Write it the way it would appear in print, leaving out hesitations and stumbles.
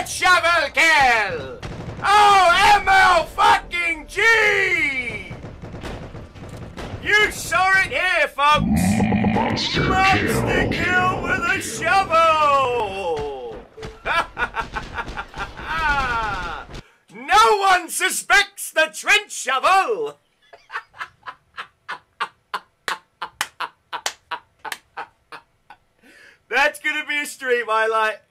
a shovel kill! Oh, ML fucking G! You saw it here, folks! Monster kill with a shovel! No one suspects the trench shovel! That's gonna be a stream highlight.